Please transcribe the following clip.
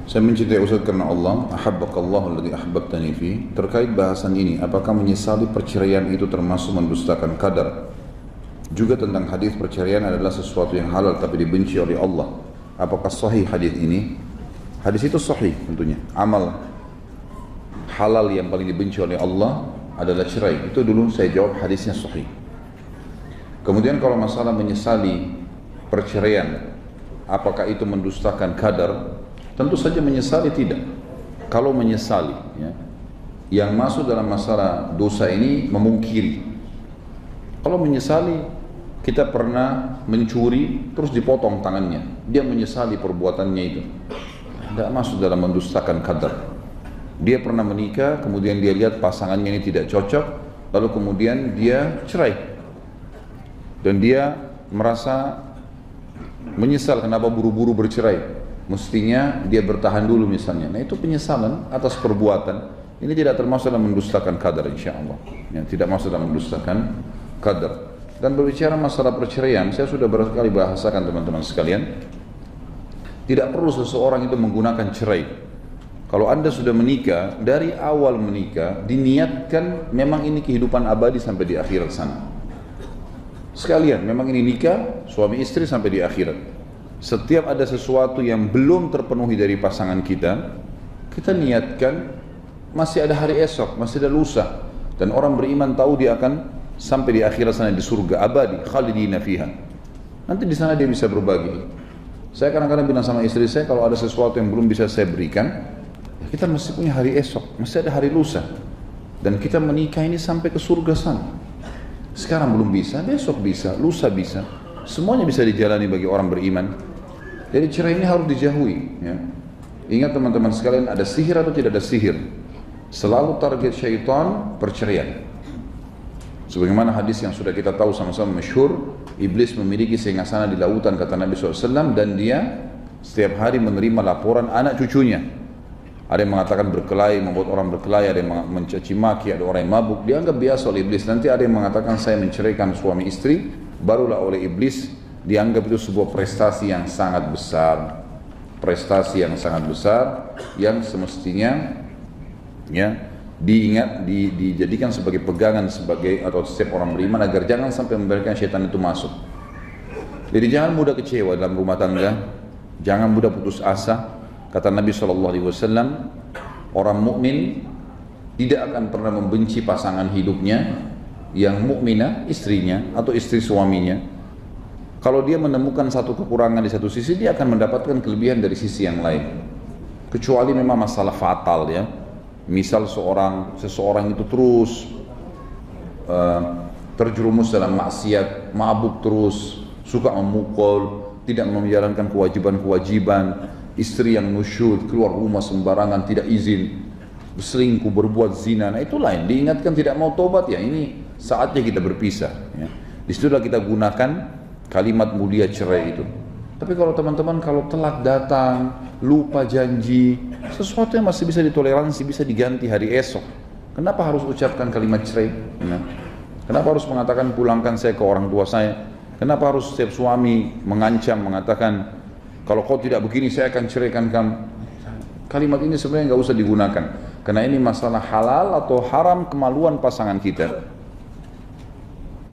Saya mencintai Ustaz karena Allah, ahabbakallahu alladhi ahbabtani fi. Terkait bahasan ini, apakah menyesali perceraian itu termasuk mendustakan qadar? Juga tentang hadis perceraian adalah sesuatu yang halal tapi dibenci oleh Allah. Apakah sahih hadis ini? Hadis itu sahih tentunya. Amal halal yang paling dibenci oleh Allah adalah cerai. Itu dulu saya jawab hadisnya sahih. Kemudian kalau masalah menyesali perceraian, apakah itu mendustakan qadar? Tentu saja menyesali tidak. Kalau menyesali, ya, yang masuk dalam masalah dosa ini memungkiri. Kalau menyesali, kita pernah mencuri terus dipotong tangannya, dia menyesali perbuatannya itu, tidak masuk dalam mendustakan qadar. Dia pernah menikah, kemudian dia lihat pasangannya ini tidak cocok, lalu kemudian dia cerai, dan dia merasa menyesal kenapa buru-buru bercerai. Mestinya dia bertahan dulu misalnya. Nah itu penyesalan atas perbuatan. Ini tidak termasuk dalam mendustakan qadar insyaAllah. Ya, tidak masuk dalam mendustakan qadar. Dan berbicara masalah perceraian, saya sudah berkali bahasakan teman-teman sekalian. Tidak perlu seseorang itu menggunakan cerai. Kalau anda sudah menikah, dari awal menikah, diniatkan memang ini kehidupan abadi sampai di akhirat sana. Sekalian, memang ini nikah, suami istri sampai di akhirat. Setiap ada sesuatu yang belum terpenuhi dari pasangan kita, kita niatkan masih ada hari esok, masih ada lusa. Dan orang beriman tahu dia akan sampai di akhirat sana di surga abadi, khalidina fiha. Nanti di sana dia bisa berbagi. Saya kadang-kadang bilang sama istri saya, kalau ada sesuatu yang belum bisa saya berikan, kita masih punya hari esok, masih ada hari lusa. Dan kita menikah ini sampai ke surga sana. Sekarang belum bisa, besok bisa, lusa bisa. Semuanya bisa dijalani bagi orang beriman. Jadi cerai ini harus dijauhi, ya. Ingat teman-teman sekalian, ada sihir atau tidak ada sihir, selalu target syaitan perceraian. Sebagaimana hadis yang sudah kita tahu sama-sama masyhur, iblis memiliki singgasana di lautan kata Nabi SAW, dan dia setiap hari menerima laporan anak cucunya. Ada yang mengatakan berkelahi, membuat orang berkelahi, ada yang mencaci maki, ada orang yang mabuk, dianggap biasa oleh iblis. Nanti ada yang mengatakan saya menceraikan suami istri, barulah oleh iblis dianggap itu sebuah prestasi yang sangat besar, prestasi yang sangat besar yang semestinya ya dijadikan sebagai pegangan sebagai atau setiap orang beriman agar jangan sampai membiarkan syaitan itu masuk. Jadi jangan mudah kecewa dalam rumah tangga, jangan mudah putus asa. Kata Nabi SAW, orang mukmin tidak akan pernah membenci pasangan hidupnya yang mukminah, istrinya atau istri suaminya. Kalau dia menemukan satu kekurangan di satu sisi, dia akan mendapatkan kelebihan dari sisi yang lain. Kecuali memang masalah fatal, ya. Misal seseorang itu terus terjerumus dalam maksiat, mabuk terus, suka memukul, tidak menjalankan kewajiban-kewajiban, istri yang nusyud, keluar rumah sembarangan, tidak izin, berselingkuh, berbuat zina. Nah itu lain, diingatkan tidak mau tobat, ya ini saatnya kita berpisah, ya. Disitulah kita gunakan kalimat mulia cerai itu. Tapi kalau teman-teman kalau telat datang, lupa janji, sesuatu yang masih bisa ditoleransi, bisa diganti hari esok. Kenapa harus ucapkan kalimat cerai? Ya. Kenapa harus mengatakan pulangkan saya ke orang tua saya? Kenapa harus setiap suami mengancam, mengatakan kalau kau tidak begini saya akan ceraikan kamu? Kalimat ini sebenarnya nggak usah digunakan, karena ini masalah halal atau haram kemaluan pasangan kita.